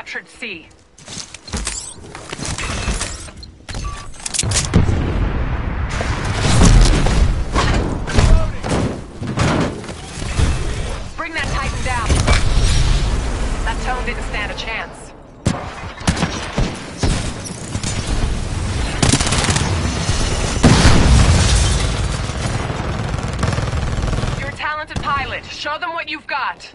captured C. Bring that Titan down. That Tone didn't stand a chance. You're a talented pilot. Show them what you've got.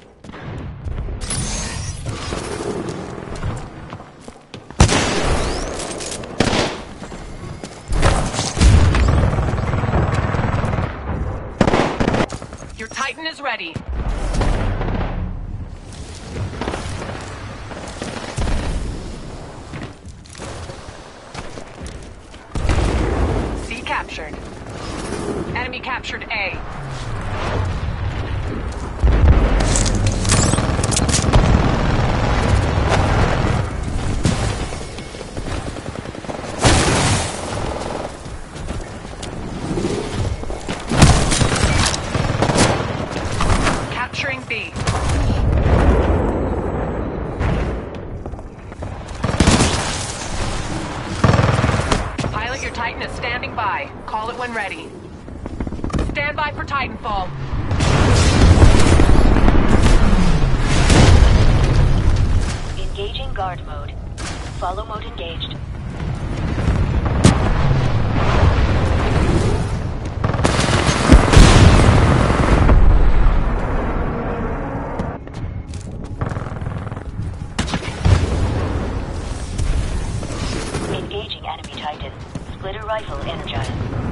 Your Titan is ready. C captured. Enemy captured A. Capturing B. Pilot, your Titan is standing by. Call it when ready. Stand by for Titanfall. Engaging guard mode. Follow mode engaged. Engaging enemy Titan. Splitter rifle energized.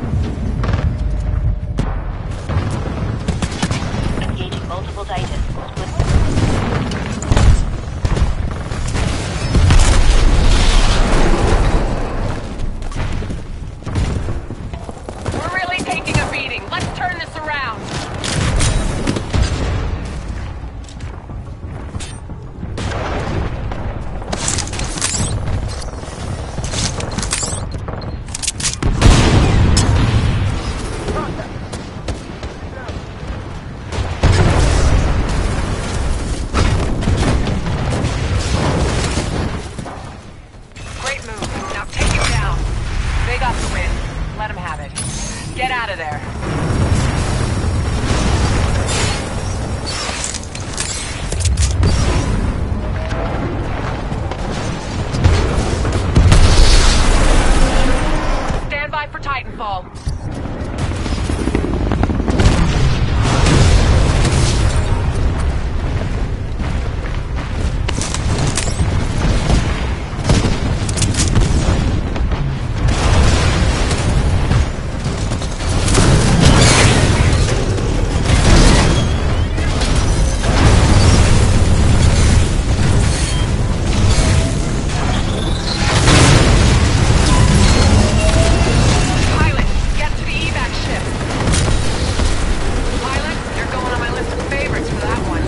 Engaging multiple Titans. We're really taking a beating. Let's turn this around. Great move. Now take him down. They got the win. Let him have it. Get out of there. Stand by for Titanfall. Pilot, get to the evac ship. Pilot, you're going on my list of favorites for that one.